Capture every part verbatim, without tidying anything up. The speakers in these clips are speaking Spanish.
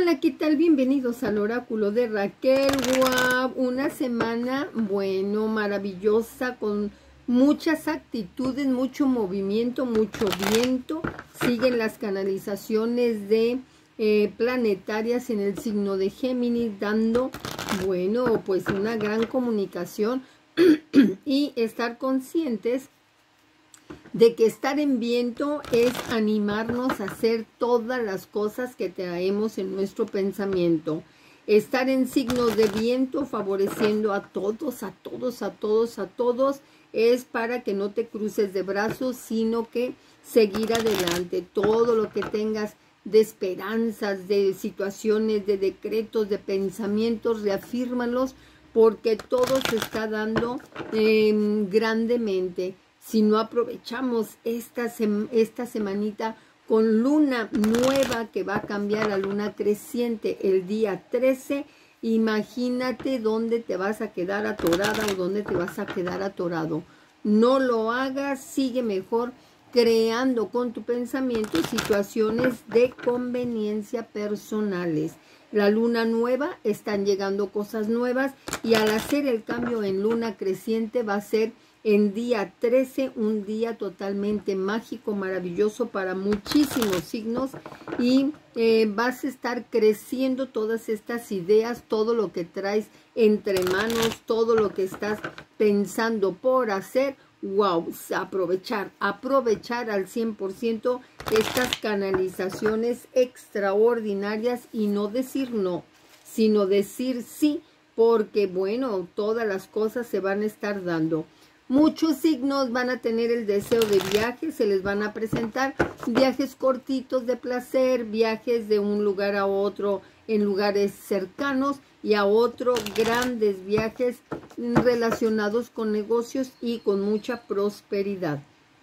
Hola, ¿qué tal? Bienvenidos al oráculo de Raquel. Wow, una semana, bueno, maravillosa, con muchas actitudes, mucho movimiento, mucho viento. Siguen las canalizaciones de eh, planetarias en el signo de Géminis, dando, bueno, pues una gran comunicación y estar conscientes de que estar en viento es animarnos a hacer todas las cosas que traemos en nuestro pensamiento. Estar en signos de viento favoreciendo a todos, a todos, a todos, a todos, es para que no te cruces de brazos, sino que seguir adelante. Todo lo que tengas de esperanzas, de situaciones, de decretos, de pensamientos, reafírmalos, porque todo se está dando eh, grandemente. Si no aprovechamos esta, sem esta semanita con luna nueva que va a cambiar a luna creciente el día trece, imagínate dónde te vas a quedar atorada o dónde te vas a quedar atorado. No lo hagas, sigue mejor creando con tu pensamiento situaciones de conveniencia personales. La luna nueva, están llegando cosas nuevas y al hacer el cambio en luna creciente va a ser en día trece, un día totalmente mágico, maravilloso para muchísimos signos y eh, vas a estar creciendo todas estas ideas, todo lo que traes entre manos, todo lo que estás pensando por hacer. Wow, aprovechar, aprovechar al cien por ciento estas canalizaciones extraordinarias y no decir no, sino decir sí, porque bueno, todas las cosas se van a estar dando. Muchos signos van a tener el deseo de viajes, se les van a presentar viajes cortitos de placer, viajes de un lugar a otro en lugares cercanos y a otros grandes viajes relacionados con negocios y con mucha prosperidad.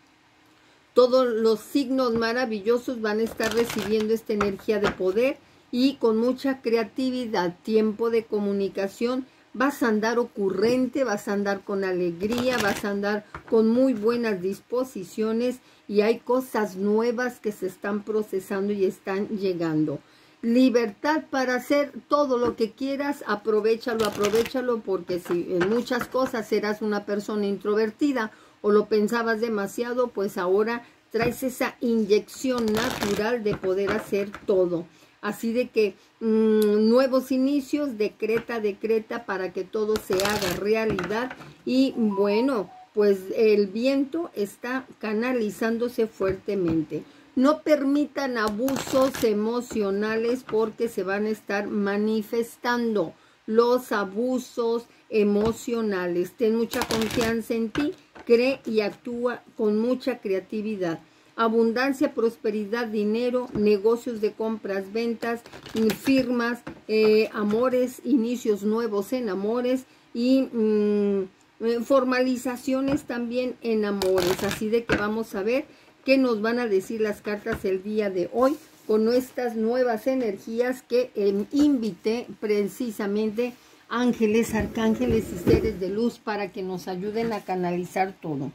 Todos los signos maravillosos van a estar recibiendo esta energía de poder y con mucha creatividad, tiempo de comunicación. Vas a andar ocurrente, vas a andar con alegría, vas a andar con muy buenas disposiciones y hay cosas nuevas que se están procesando y están llegando. Libertad para hacer todo lo que quieras, aprovéchalo, aprovéchalo, porque si en muchas cosas eras una persona introvertida o lo pensabas demasiado, pues ahora traes esa inyección natural de poder hacer todo. Así de que mmm, nuevos inicios, decreta, decreta para que todo se haga realidad. Y bueno, pues el viento está canalizándose fuertemente. No permitan abusos emocionales porque se van a estar manifestando los abusos emocionales. Ten mucha confianza en ti, cree y actúa con mucha creatividad. Abundancia, prosperidad, dinero, negocios de compras, ventas, firmas, eh, amores, inicios nuevos en amores y mmm, formalizaciones también en amores. Así de que vamos a ver qué nos van a decir las cartas el día de hoy con estas nuevas energías que eh, invité precisamente ángeles, arcángeles y seres de luz para que nos ayuden a canalizar todo.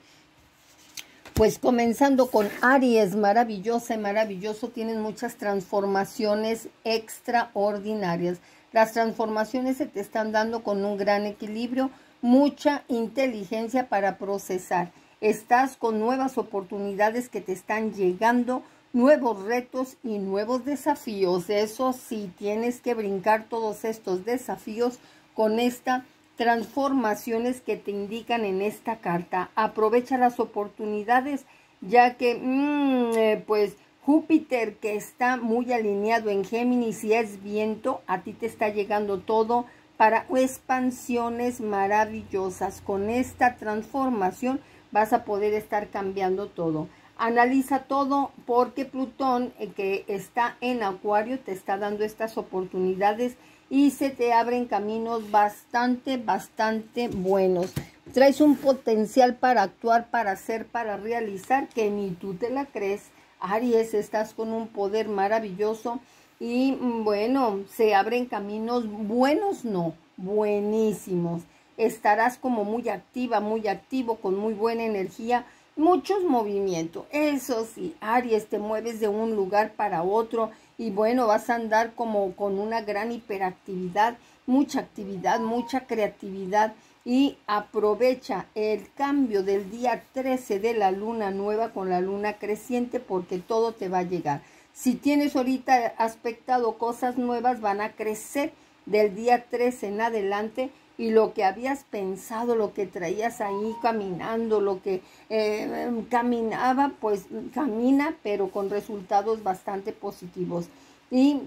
Pues comenzando con Aries, maravillosa y maravilloso, tienen muchas transformaciones extraordinarias. Las transformaciones se te están dando con un gran equilibrio, mucha inteligencia para procesar. Estás con nuevas oportunidades que te están llegando, nuevos retos y nuevos desafíos. Eso sí, tienes que brincar todos estos desafíos con esta transformaciones que te indican en esta carta. Aprovecha las oportunidades, ya que mmm, eh, pues Júpiter, que está muy alineado en Géminis y es viento, a ti te está llegando todo para expansiones maravillosas. Con esta transformación vas a poder estar cambiando todo. Analiza todo porque Plutón, eh, que está en Acuario, te está dando estas oportunidades y se te abren caminos bastante, bastante buenos. Traes un potencial para actuar, para hacer, para realizar, que ni tú te la crees. Aries, estás con un poder maravilloso y bueno, se abren caminos buenos, no, buenísimos. Estarás como muy activa, muy activo, con muy buena energía, muchos movimientos. Eso sí, Aries, te mueves de un lugar para otro y bueno, vas a andar como con una gran hiperactividad, mucha actividad, mucha creatividad, y aprovecha el cambio del día trece de la luna nueva con la luna creciente, porque todo te va a llegar. Si tienes ahorita aspectado cosas nuevas, van a crecer del día trece en adelante, y lo que habías pensado, lo que traías ahí caminando, lo que eh, caminaba, pues camina, pero con resultados bastante positivos. Y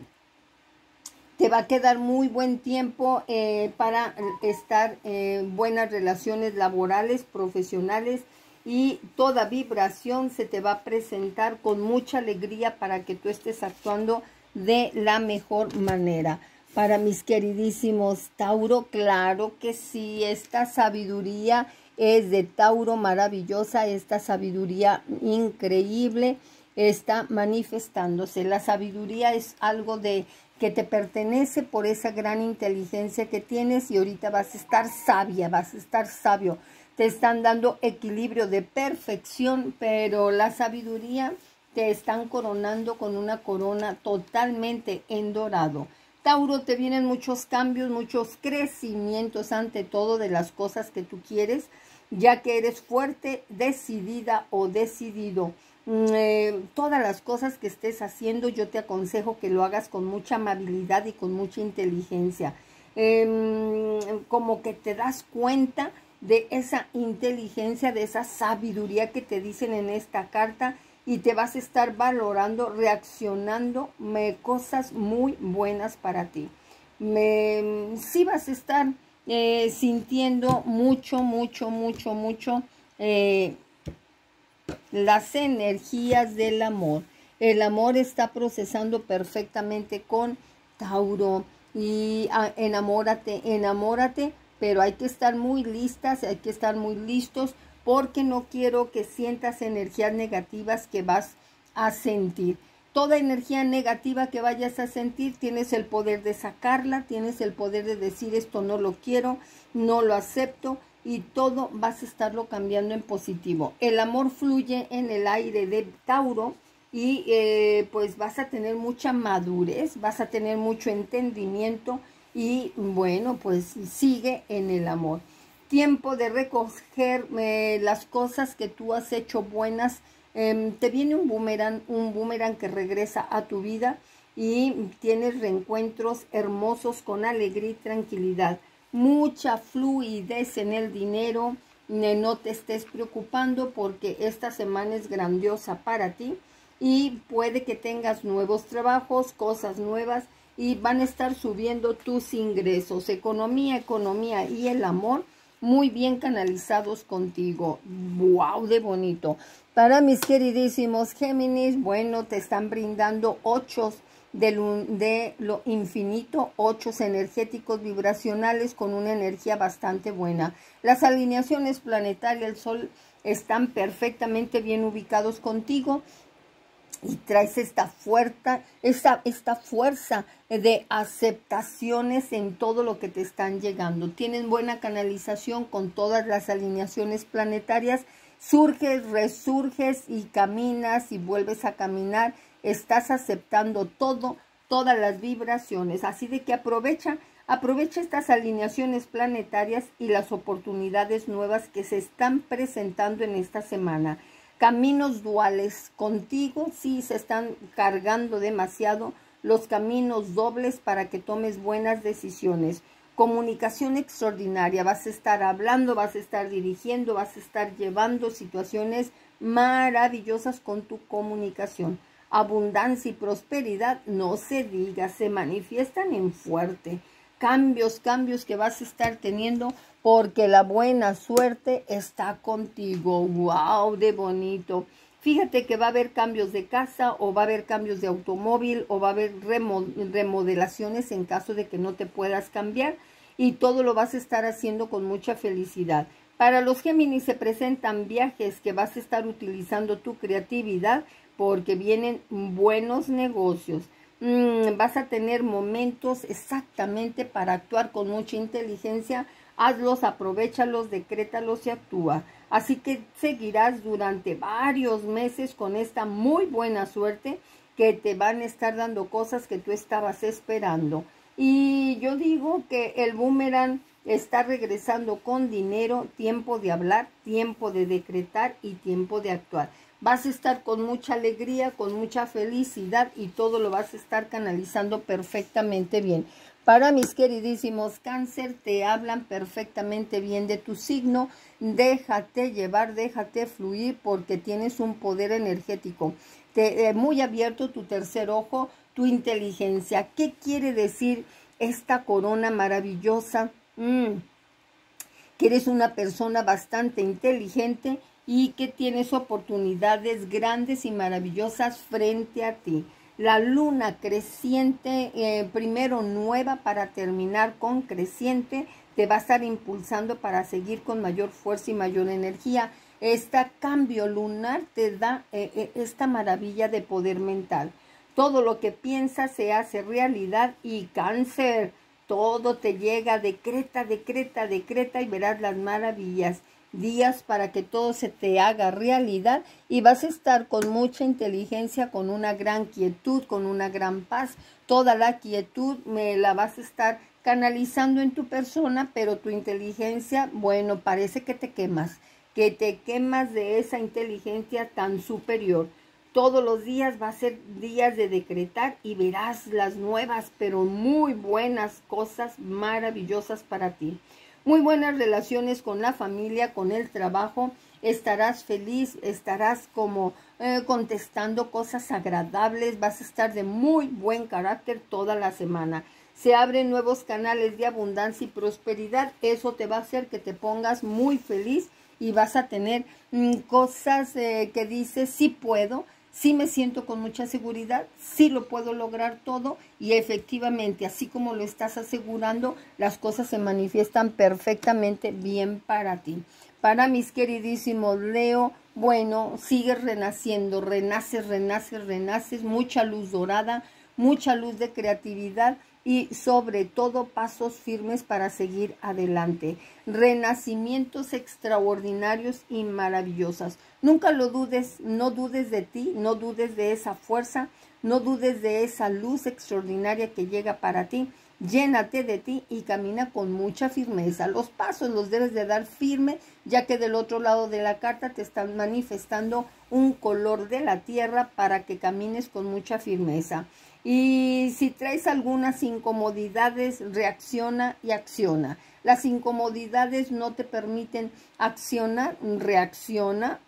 te va a quedar muy buen tiempo eh, para estar en eh, buenas relaciones laborales, profesionales, y toda vibración se te va a presentar con mucha alegría para que tú estés actuando de la mejor manera. Para mis queridísimos Tauro, claro que sí, esta sabiduría es de Tauro maravillosa, esta sabiduría increíble está manifestándose. La sabiduría es algo de que te pertenece por esa gran inteligencia que tienes, y ahorita vas a estar sabia, vas a estar sabio. Te están dando equilibrio de perfección, pero la sabiduría te están coronando con una corona totalmente en dorado. Tauro, te vienen muchos cambios, muchos crecimientos ante todo de las cosas que tú quieres, ya que eres fuerte, decidida o decidido. Eh, todas las cosas que estés haciendo, yo te aconsejo que lo hagas con mucha amabilidad y con mucha inteligencia. Eh, como que te das cuenta de esa inteligencia, de esa sabiduría que te dicen en esta carta, y te vas a estar valorando, reaccionando me, cosas muy buenas para ti. Me, sí vas a estar eh, sintiendo mucho, mucho, mucho, mucho eh, las energías del amor. El amor está procesando perfectamente con Tauro, y ah, enamórate, enamórate, pero hay que estar muy listas, hay que estar muy listos, porque no quiero que sientas energías negativas que vas a sentir. Toda energía negativa que vayas a sentir, tienes el poder de sacarla, tienes el poder de decir esto no lo quiero, no lo acepto, y todo vas a estarlo cambiando en positivo. El amor fluye en el aire de Tauro, y eh, pues vas a tener mucha madurez, vas a tener mucho entendimiento, y bueno, pues sigue en el amor. Tiempo de recoger eh, las cosas que tú has hecho buenas. Eh, te viene un boomerang, un boomerang que regresa a tu vida, y tienes reencuentros hermosos con alegría y tranquilidad. Mucha fluidez en el dinero. No te estés preocupando, porque esta semana es grandiosa para ti, y puede que tengas nuevos trabajos, cosas nuevas, y van a estar subiendo tus ingresos. Economía, economía y el amor muy bien canalizados contigo. ¡Wow! De bonito. Para mis queridísimos Géminis, bueno, te están brindando ochos de lo, de lo infinito, ochos energéticos vibracionales con una energía bastante buena. Las alineaciones planetarias, el Sol, están perfectamente bien ubicados contigo, y traes esta fuerza, esta, esta fuerza de aceptaciones en todo lo que te están llegando. Tienen buena canalización con todas las alineaciones planetarias. Surges, resurges y caminas y vuelves a caminar. Estás aceptando todo, todas las vibraciones. Así de que aprovecha, aprovecha estas alineaciones planetarias y las oportunidades nuevas que se están presentando en esta semana. Caminos duales contigo, sí se están cargando demasiado los caminos dobles para que tomes buenas decisiones. Comunicación extraordinaria, vas a estar hablando, vas a estar dirigiendo, vas a estar llevando situaciones maravillosas con tu comunicación. Abundancia y prosperidad, no se diga, se manifiestan en fuerte. Cambios, cambios que vas a estar teniendo, porque la buena suerte está contigo. ¡Wow! De bonito. Fíjate que va a haber cambios de casa, o va a haber cambios de automóvil, o va a haber remodelaciones en caso de que no te puedas cambiar, y todo lo vas a estar haciendo con mucha felicidad. Para los Géminis se presentan viajes que vas a estar utilizando tu creatividad, porque vienen buenos negocios. Mm, vas a tener momentos exactamente para actuar con mucha inteligencia. Hazlos, aprovéchalos, decrétalos y actúa. Así que seguirás durante varios meses con esta muy buena suerte que te van a estar dando cosas que tú estabas esperando. Y yo digo que el boomerang está regresando con dinero, tiempo de hablar, tiempo de decretar y tiempo de actuar. Vas a estar con mucha alegría, con mucha felicidad y todo lo vas a estar canalizando perfectamente bien. Para mis queridísimos Cáncer, te hablan perfectamente bien de tu signo. Déjate llevar, déjate fluir porque tienes un poder energético. Te, eh, muy abierto tu tercer ojo, tu inteligencia. ¿Qué quiere decir esta corona maravillosa? Mm, que eres una persona bastante inteligente y que tienes oportunidades grandes y maravillosas frente a ti. La luna creciente, eh, primero nueva para terminar con creciente, te va a estar impulsando para seguir con mayor fuerza y mayor energía. Este cambio lunar te da eh, eh, esta maravilla de poder mental. Todo lo que piensas se hace realidad y Cáncer, todo te llega, decreta, decreta, decreta y verás las maravillas. Días para que todo se te haga realidad y vas a estar con mucha inteligencia, con una gran quietud, con una gran paz. Toda la quietud me la vas a estar canalizando en tu persona, pero tu inteligencia, bueno, parece que te quemas, que te quemas de esa inteligencia tan superior. Todos los días va a ser días de decretar y verás las nuevas, pero muy buenas cosas maravillosas para ti. Muy buenas relaciones con la familia, con el trabajo, estarás feliz, estarás como eh, contestando cosas agradables, vas a estar de muy buen carácter toda la semana. Se abren nuevos canales de abundancia y prosperidad, eso te va a hacer que te pongas muy feliz y vas a tener mm, cosas eh, que dices, sí puedo, sí me siento con mucha seguridad, sí lo puedo lograr todo y efectivamente, así como lo estás asegurando, las cosas se manifiestan perfectamente bien para ti. Para mis queridísimos Leo, bueno, sigues renaciendo, renaces, renaces, renaces, mucha luz dorada, mucha luz de creatividad y sobre todo pasos firmes para seguir adelante. Renacimientos extraordinarios y maravillosos. Nunca lo dudes, no dudes de ti, no dudes de esa fuerza, no dudes de esa luz extraordinaria que llega para ti. Llénate de ti y camina con mucha firmeza. Los pasos los debes de dar firme, ya que del otro lado de la carta te están manifestando un color de la tierra para que camines con mucha firmeza. Y si traes algunas incomodidades, reacciona y acciona. Las incomodidades no te permiten accionar, reacciona,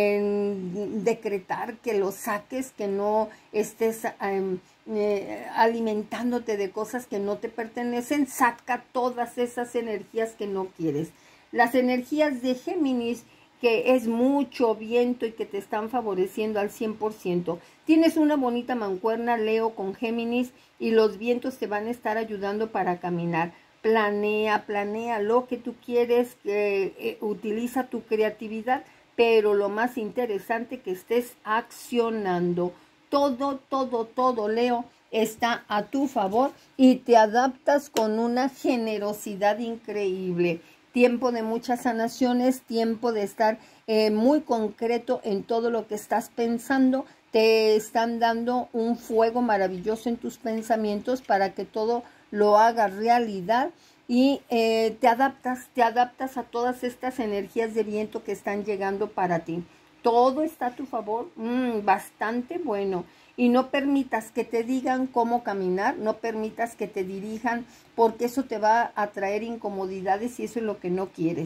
en decretar que lo saques, que no estés eh, eh, alimentándote de cosas que no te pertenecen. Saca todas esas energías que no quieres. Las energías de Géminis, que es mucho viento y que te están favoreciendo al cien por ciento. Tienes una bonita mancuerna, Leo, con Géminis y los vientos te van a estar ayudando para caminar. Planea, planea lo que tú quieres, eh, eh, utiliza tu creatividad, pero lo más interesante que estés accionando. Todo, todo, todo, Leo, está a tu favor y te adaptas con una generosidad increíble. Tiempo de muchas sanaciones, tiempo de estar eh, muy concreto en todo lo que estás pensando. Te están dando un fuego maravilloso en tus pensamientos para que todo lo hagas realidad y eh, te adaptas, te adaptas a todas estas energías de viento que están llegando para ti. Todo está a tu favor, mm, bastante bueno. Y no permitas que te digan cómo caminar, no permitas que te dirijan, porque eso te va a traer incomodidades y eso es lo que no quieres.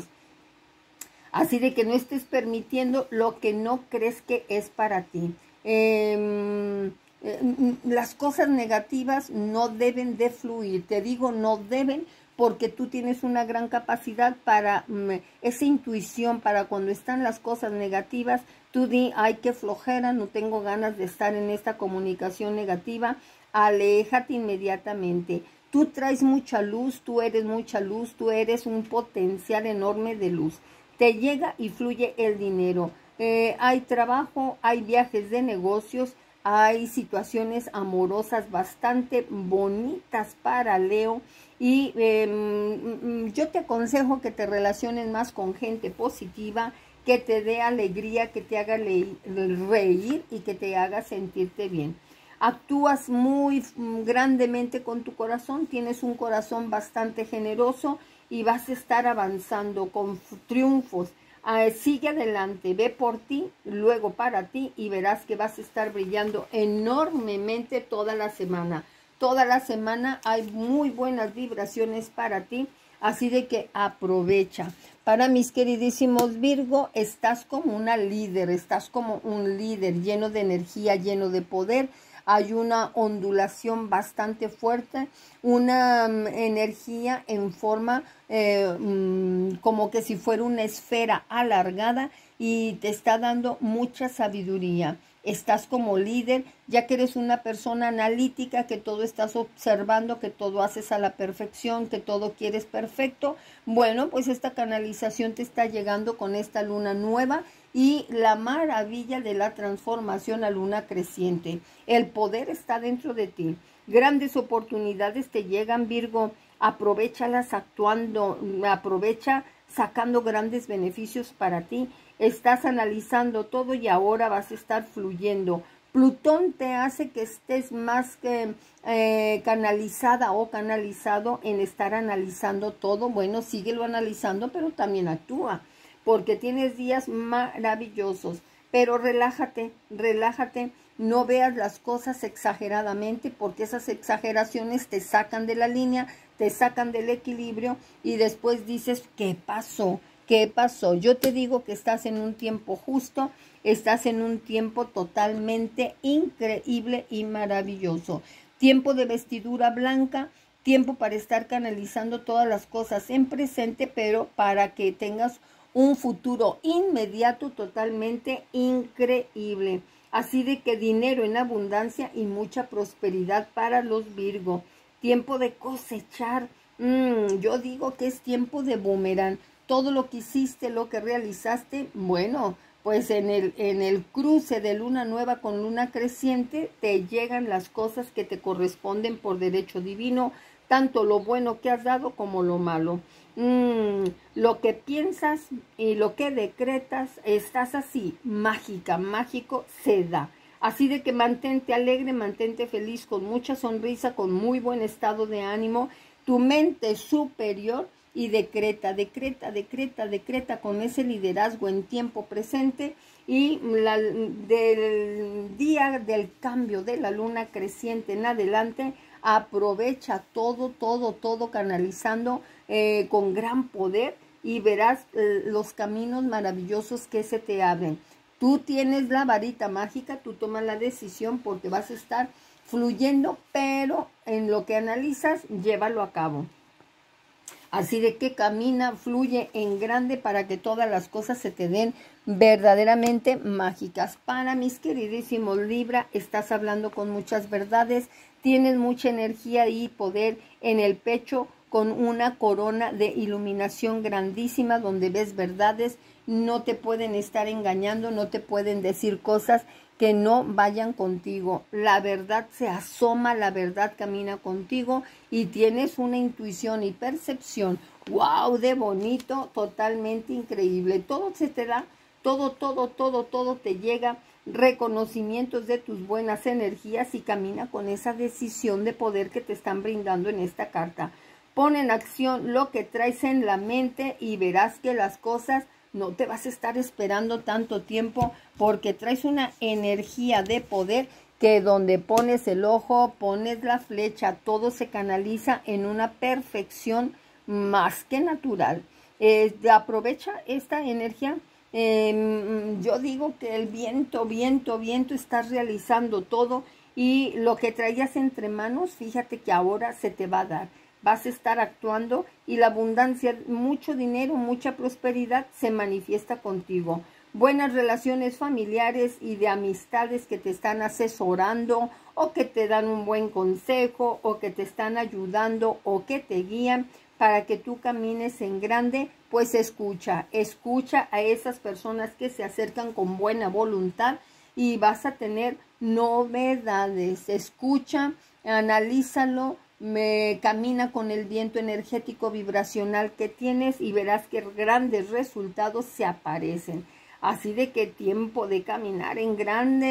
Así de que no estés permitiendo lo que no crees que es para ti. Eh, eh, las cosas negativas no deben de fluir, te digo no deben, porque tú tienes una gran capacidad para mm, esa intuición, para cuando están las cosas negativas, tú di, ay, qué flojera, no tengo ganas de estar en esta comunicación negativa, aléjate inmediatamente. Tú traes mucha luz, tú eres mucha luz, tú eres un potencial enorme de luz. Te llega y fluye el dinero. Eh, hay trabajo, hay viajes de negocios, hay situaciones amorosas bastante bonitas para Leo. Y eh, yo te aconsejo que te relaciones más con gente positiva, que te dé alegría, que te haga reír y que te haga sentirte bien. actúas muy grandemente con tu corazón, tienes un corazón bastante generoso y vas a estar avanzando con triunfos. Uh, sigue adelante, ve por ti, luego para ti y verás que vas a estar brillando enormemente toda la semana. Toda la semana hay muy buenas vibraciones para ti, así de que aprovecha. Para mis queridísimos Virgo, estás como una líder, estás como un líder lleno de energía, lleno de poder. Hay una ondulación bastante fuerte, una um, energía en forma eh, um, como que si fuera una esfera alargada y te está dando mucha sabiduría. Estás como líder, ya que eres una persona analítica, que todo estás observando, que todo haces a la perfección, que todo quieres perfecto. Bueno, pues esta canalización te está llegando con esta luna nueva y la maravilla de la transformación a luna creciente. El poder está dentro de ti. Grandes oportunidades te llegan, Virgo. Aprovéchalas actuando, aprovecha sacando grandes beneficios para ti. Estás analizando todo y ahora vas a estar fluyendo. Plutón te hace que estés más que eh, canalizada o canalizado en estar analizando todo. Bueno, síguelo analizando, pero también actúa, porque tienes días maravillosos. Pero relájate, relájate, no veas las cosas exageradamente, porque esas exageraciones te sacan de la línea, te sacan del equilibrio y después dices, ¿qué pasó? ¿Qué pasó? Yo te digo que estás en un tiempo justo, estás en un tiempo totalmente increíble y maravilloso. Tiempo de vestidura blanca, tiempo para estar canalizando todas las cosas en presente, pero para que tengas un futuro inmediato totalmente increíble. Así de que dinero en abundancia y mucha prosperidad para los Virgo. Tiempo de cosechar. Mm, yo digo que es tiempo de boomerang. Todo lo que hiciste, lo que realizaste, bueno, pues en el, en el cruce de luna nueva con luna creciente te llegan las cosas que te corresponden por derecho divino, tanto lo bueno que has dado como lo malo. Mm, lo que piensas y lo que decretas, estás así, mágica, mágico, se da. Así de que mantente alegre, mantente feliz, con mucha sonrisa, con muy buen estado de ánimo, tu mente superior. Y decreta, decreta, decreta, decreta con ese liderazgo en tiempo presente y la, del día del cambio de la luna creciente en adelante, aprovecha todo, todo, todo canalizando eh, con gran poder y verás eh, los caminos maravillosos que se te abren. Tú tienes la varita mágica, tú tomas la decisión porque vas a estar fluyendo, pero en lo que analizas, llévalo a cabo. Así de que camina, fluye en grande para que todas las cosas se te den verdaderamente mágicas. Para mis queridísimos Libra, estás hablando con muchas verdades, tienes mucha energía y poder en el pecho con una corona de iluminación grandísima donde ves verdades, no te pueden estar engañando, no te pueden decir cosas que no vayan contigo. La verdad se asoma, la verdad camina contigo y tienes una intuición y percepción, wow, de bonito, totalmente increíble. Todo se te da, todo, todo, todo, todo te llega, reconocimientos de tus buenas energías y camina con esa decisión de poder que te están brindando en esta carta. Pon en acción lo que traes en la mente y verás que las cosas no te vas a estar esperando tanto tiempo porque traes una energía de poder que donde pones el ojo, pones la flecha, todo se canaliza en una perfección más que natural. Eh, aprovecha esta energía. Eh, yo digo que el viento, viento, viento, estás realizando todo y lo que traías entre manos, fíjate que ahora se te va a dar. Vas a estar actuando y la abundancia, mucho dinero, mucha prosperidad se manifiesta contigo. Buenas relaciones familiares y de amistades que te están asesorando o que te dan un buen consejo o que te están ayudando o que te guían para que tú camines en grande, pues escucha, escucha a esas personas que se acercan con buena voluntad y vas a tener novedades. Escucha, analízalo. Me camina con el viento energético vibracional que tienes y verás que grandes resultados se aparecen. Así de que tiempo de caminar en grande,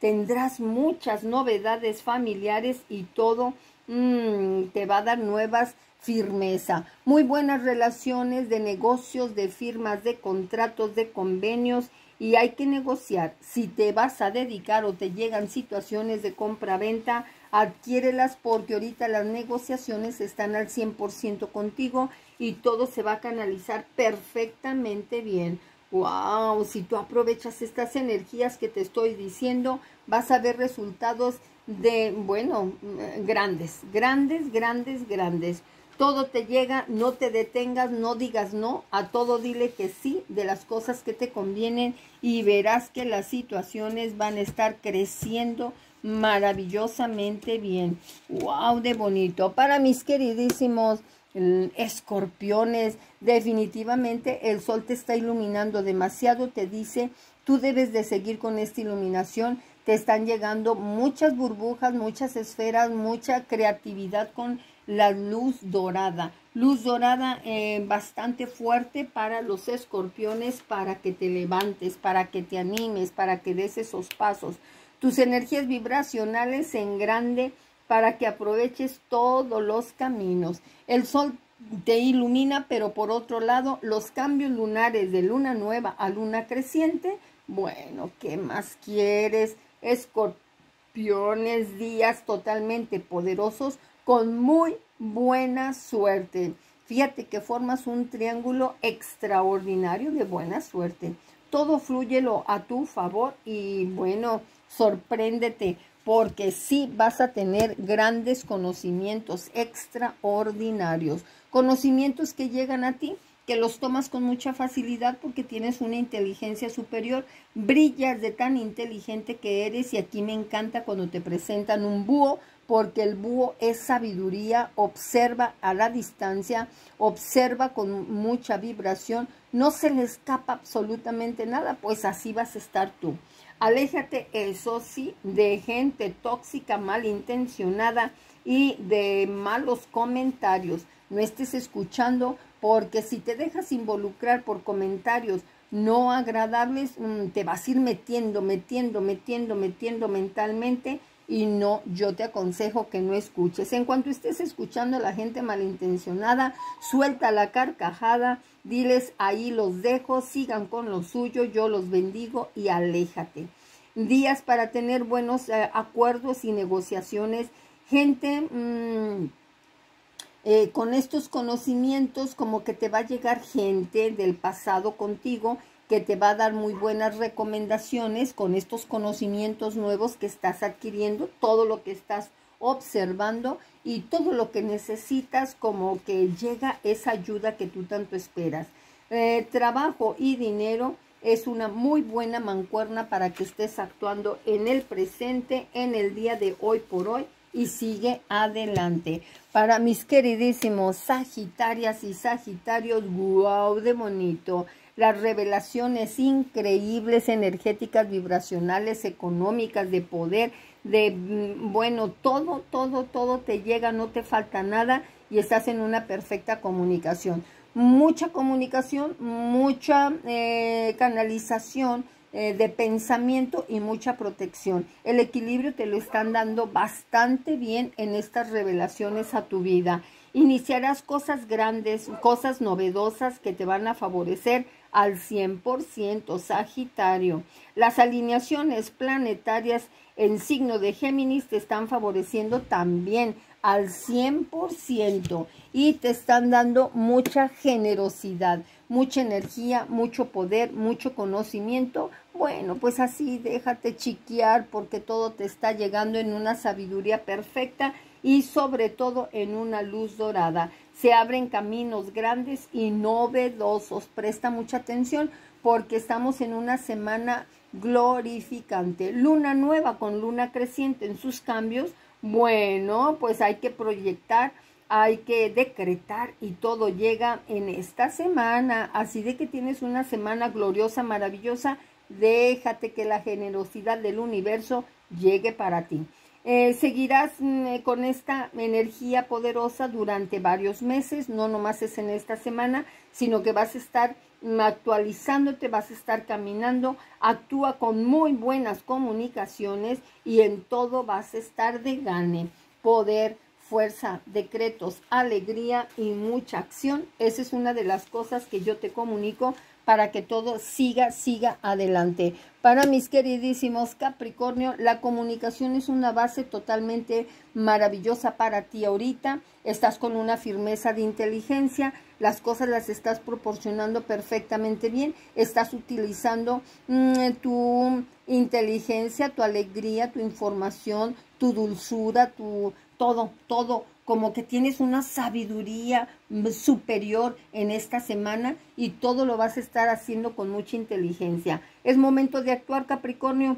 tendrás muchas novedades familiares y todo mmm, te va a dar nuevas firmeza. Muy buenas relaciones de negocios, de firmas, de contratos, de convenios, y hay que negociar. Si te vas a dedicar o te llegan situaciones de compra-venta, adquiérelas, porque ahorita las negociaciones están al cien por ciento contigo y todo se va a canalizar perfectamente bien. ¡Wow! Si tú aprovechas estas energías que te estoy diciendo, vas a ver resultados de, bueno, grandes, grandes, grandes, grandes. Todo te llega, no te detengas, no digas no, a todo dile que sí de las cosas que te convienen y verás que las situaciones van a estar creciendo maravillosamente bien. ¡Wow! De bonito. Para mis queridísimos escorpiones, definitivamente el sol te está iluminando demasiado, te dice, tú debes de seguir con esta iluminación. Te están llegando muchas burbujas, muchas esferas, mucha creatividad con la luz dorada. Luz dorada eh, bastante fuerte para los escorpiones, para que te levantes, para que te animes, para que des esos pasos. Tus energías vibracionales en grande para que aproveches todos los caminos. El sol te ilumina, pero por otro lado, los cambios lunares de luna nueva a luna creciente, bueno, ¿qué más quieres? Escorpiones, días totalmente poderosos con muy buena suerte. Fíjate que formas un triángulo extraordinario de buena suerte. Todo flúyelo a tu favor y bueno, sorpréndete, porque sí vas a tener grandes conocimientos extraordinarios. Conocimientos que llegan a ti, que los tomas con mucha facilidad porque tienes una inteligencia superior, brillas de tan inteligente que eres, y aquí me encanta cuando te presentan un búho, porque el búho es sabiduría, observa a la distancia, observa con mucha vibración, no se le escapa absolutamente nada, pues así vas a estar tú. Aléjate, eso sí, de gente tóxica, malintencionada y de malos comentarios. No estés escuchando, porque si te dejas involucrar por comentarios no agradables, te vas a ir metiendo, metiendo, metiendo, metiendo mentalmente, y no, yo te aconsejo que no escuches. En cuanto estés escuchando a la gente malintencionada, suelta la carcajada, diles ahí los dejo, sigan con lo suyo, yo los bendigo y aléjate. Días para tener buenos eh, acuerdos y negociaciones. Gente mmm, eh, con estos conocimientos, como que te va a llegar gente del pasado contigo, que te va a dar muy buenas recomendaciones con estos conocimientos nuevos que estás adquiriendo, todo lo que estás observando y todo lo que necesitas, como que llega esa ayuda que tú tanto esperas. Eh, trabajo y dinero es una muy buena mancuerna para que estés actuando en el presente, en el día de hoy por hoy, y sigue adelante. Para mis queridísimos Sagitarias y Sagitarios, wow, de bonito. Las revelaciones increíbles, energéticas, vibracionales, económicas, de poder, de, bueno, todo, todo, todo te llega, no te falta nada y estás en una perfecta comunicación. Mucha comunicación, mucha eh, canalización eh, de pensamiento y mucha protección. El equilibrio te lo están dando bastante bien en estas revelaciones a tu vida. Iniciarás cosas grandes, cosas novedosas que te van a favorecer al cien por ciento, Sagitario. Las alineaciones planetarias en signo de Géminis te están favoreciendo también al cien por ciento y te están dando mucha generosidad, mucha energía, mucho poder, mucho conocimiento. Bueno, pues así déjate chiquear, porque todo te está llegando en una sabiduría perfecta y sobre todo en una luz dorada. Se abren caminos grandes y novedosos. Presta mucha atención porque estamos en una semana glorificante. Luna nueva con luna creciente en sus cambios. Bueno, pues hay que proyectar, hay que decretar y todo llega en esta semana. Así de que tienes una semana gloriosa, maravillosa. Déjate que la generosidad del universo llegue para ti. Eh, seguirás mm, con esta energía poderosa durante varios meses, no nomás es en esta semana, sino que vas a estar actualizándote, vas a estar caminando, actúa con muy buenas comunicaciones y en todo vas a estar de gane, poder, fuerza, decretos, alegría y mucha acción. Esa es una de las cosas que yo te comunico para que todo siga, siga adelante. Para mis queridísimos Capricornio, la comunicación es una base totalmente maravillosa para ti ahorita. Estás con una firmeza de inteligencia, las cosas las estás proporcionando perfectamente bien, estás utilizando mmm, tu inteligencia, tu alegría, tu información, tu dulzura, tu todo, todo, como que tienes una sabiduría superior en esta semana y todo lo vas a estar haciendo con mucha inteligencia. Es momento de actuar, Capricornio.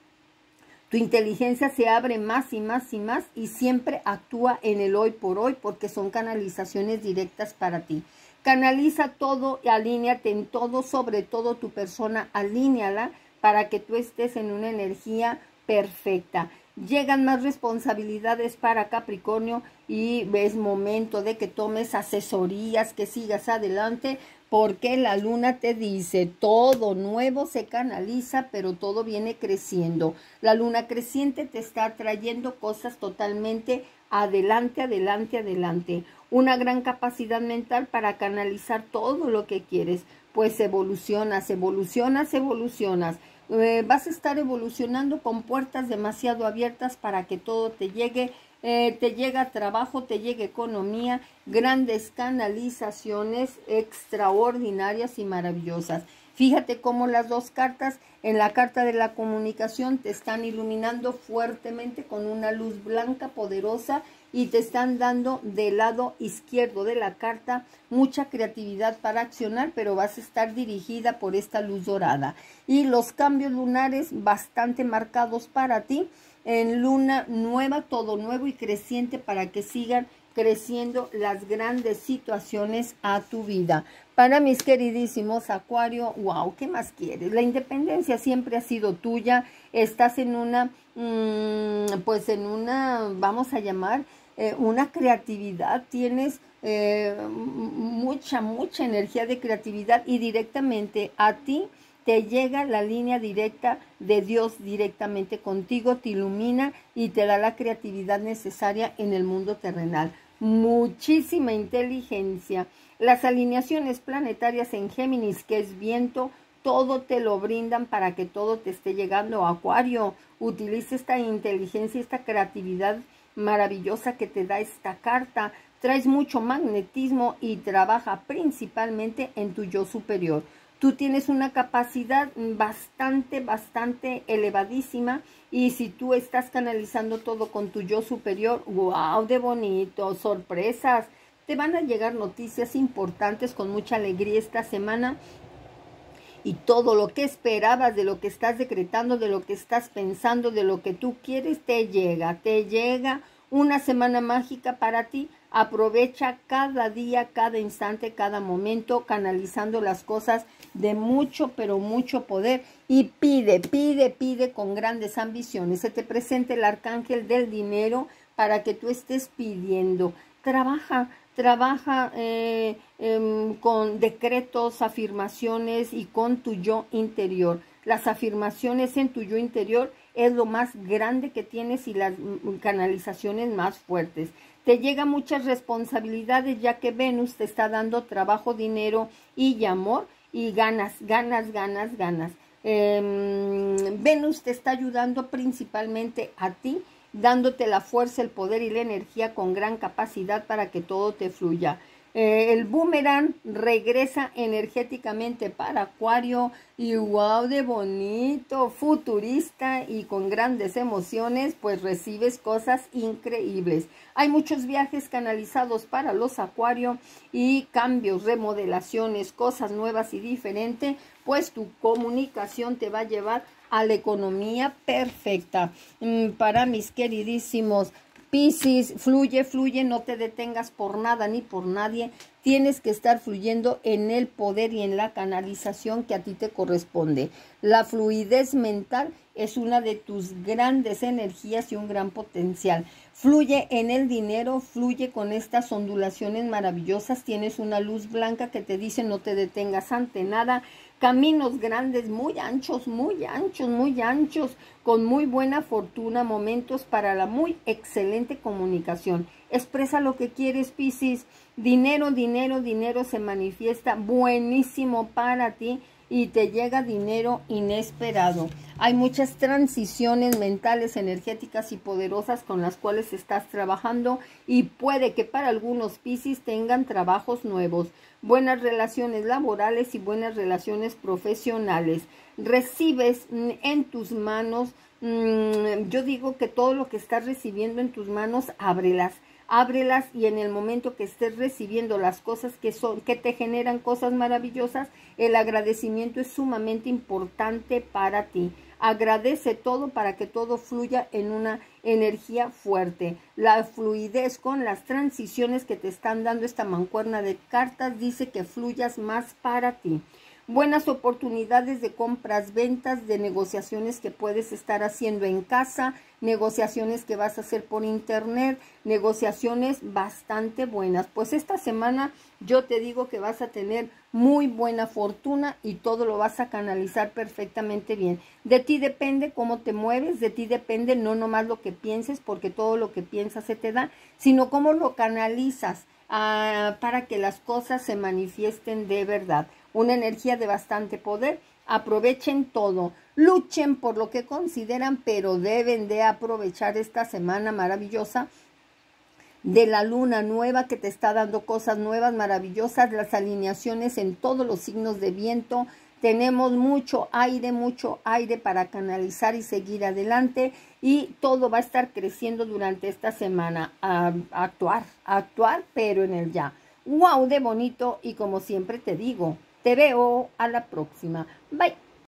Tu inteligencia se abre más y más y más y siempre actúa en el hoy por hoy porque son canalizaciones directas para ti. Canaliza todo y alíñate en todo, sobre todo tu persona, alíñala para que tú estés en una energía perfecta. Llegan más responsabilidades para Capricornio y es momento de que tomes asesorías, que sigas adelante, porque la luna te dice, todo nuevo se canaliza, pero todo viene creciendo. La luna creciente te está trayendo cosas totalmente adelante, adelante, adelante. Una gran capacidad mental para canalizar todo lo que quieres, pues evolucionas, evolucionas, evolucionas. Eh, vas a estar evolucionando con puertas demasiado abiertas para que todo te llegue, eh, te llega trabajo, te llegue economía, grandes canalizaciones extraordinarias y maravillosas. Fíjate cómo las dos cartas, en la carta de la comunicación, te están iluminando fuertemente con una luz blanca poderosa y te están dando del lado izquierdo de la carta mucha creatividad para accionar, pero vas a estar dirigida por esta luz dorada. Y los cambios lunares bastante marcados para ti, en luna nueva, todo nuevo y creciente para que sigan creciendo las grandes situaciones a tu vida. Para mis queridísimos Acuario, wow, ¿qué más quieres? La independencia siempre ha sido tuya, estás en una, mmm, pues en una, vamos a llamar, eh, una creatividad, tienes eh, mucha, mucha energía de creatividad y directamente a ti te llega la línea directa de Dios directamente contigo, te ilumina y te da la creatividad necesaria en el mundo terrenal. Muchísima inteligencia. Las alineaciones planetarias en Géminis, que es viento, todo te lo brindan para que todo te esté llegando. Acuario, utiliza esta inteligencia, esta creatividad maravillosa que te da esta carta. Traes mucho magnetismo y trabaja principalmente en tu yo superior. Tú tienes una capacidad bastante, bastante elevadísima y si tú estás canalizando todo con tu yo superior, wow, de bonito, sorpresas. Te van a llegar noticias importantes con mucha alegría esta semana y todo lo que esperabas, de lo que estás decretando, de lo que estás pensando, de lo que tú quieres, te llega, te llega una semana mágica para ti. Aprovecha cada día, cada instante, cada momento, canalizando las cosas de mucho, pero mucho poder. Y pide, pide, pide con grandes ambiciones. Se te presenta el arcángel del dinero para que tú estés pidiendo. Trabaja, trabaja eh, eh, con decretos, afirmaciones y con tu yo interior. Las afirmaciones en tu yo interior es lo más grande que tienes y las canalizaciones más fuertes. Te llegan muchas responsabilidades ya que Venus te está dando trabajo, dinero y amor y ganas, ganas, ganas, ganas. Eh, Venus te está ayudando principalmente a ti, dándote la fuerza, el poder y la energía con gran capacidad para que todo te fluya. Eh, el boomerang regresa energéticamente para Acuario y wow, de bonito, futurista y con grandes emociones, pues recibes cosas increíbles. Hay muchos viajes canalizados para los Acuario y cambios, remodelaciones, cosas nuevas y diferentes, pues tu comunicación te va a llevar a la economía perfecta. Mm, para mis queridísimos Piscis, fluye, fluye, no te detengas por nada ni por nadie. tienes que estar fluyendo en el poder y en la canalización que a ti te corresponde. La fluidez mental es una de tus grandes energías y un gran potencial. Fluye en el dinero, fluye con estas ondulaciones maravillosas. Tienes una luz blanca que te dice no te detengas ante nada. Caminos grandes, muy anchos, muy anchos, muy anchos, con muy buena fortuna, momentos para la muy excelente comunicación. Expresa lo que quieres, Piscis. Dinero, dinero, dinero se manifiesta buenísimo para ti y te llega dinero inesperado. Hay muchas transiciones mentales, energéticas y poderosas con las cuales estás trabajando y puede que para algunos Piscis tengan trabajos nuevos, buenas relaciones laborales y buenas relaciones profesionales. Recibes en tus manos, mmm, yo digo que todo lo que estás recibiendo en tus manos, ábrelas. Ábrelas y en el momento que estés recibiendo las cosas que son, que te generan cosas maravillosas, el agradecimiento es sumamente importante para ti. Agradece todo para que todo fluya en una energía fuerte. La fluidez con las transiciones que te están dando esta mancuerna de cartas dice que fluyas más para ti. Buenas oportunidades de compras, ventas, de negociaciones que puedes estar haciendo en casa, negociaciones que vas a hacer por internet, negociaciones bastante buenas. Pues esta semana yo te digo que vas a tener muy buena fortuna y todo lo vas a canalizar perfectamente bien. De ti depende cómo te mueves, de ti depende no nomás lo que pienses, porque todo lo que piensas se te da, sino cómo lo canalizas uh, para que las cosas se manifiesten de verdad. Una energía de bastante poder. Aprovechen todo, luchen por lo que consideran, pero deben de aprovechar esta semana maravillosa de la luna nueva que te está dando cosas nuevas, maravillosas, las alineaciones en todos los signos de viento. Tenemos mucho aire, mucho aire para canalizar y seguir adelante y todo va a estar creciendo durante esta semana. A, a actuar, a actuar, pero en el ya. ¡Wow! De bonito y como siempre te digo, te veo a la próxima. Bye.